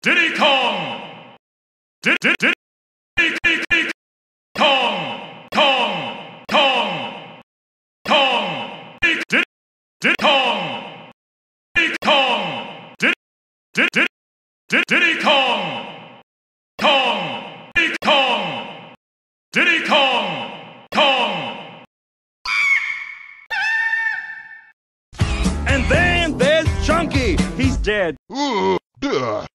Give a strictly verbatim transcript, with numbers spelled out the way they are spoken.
Diddy Kong! Did, did, did, Diddy, Diddy Kong! Kong! Kong! Kong! Did, did, did Kong! Diddy Kong! Did, did, did, did, Diddy Kong! Kong! Diddy Kong! Diddy Kong! Kong! And then there's Chunky. He's dead. Ugh, duh.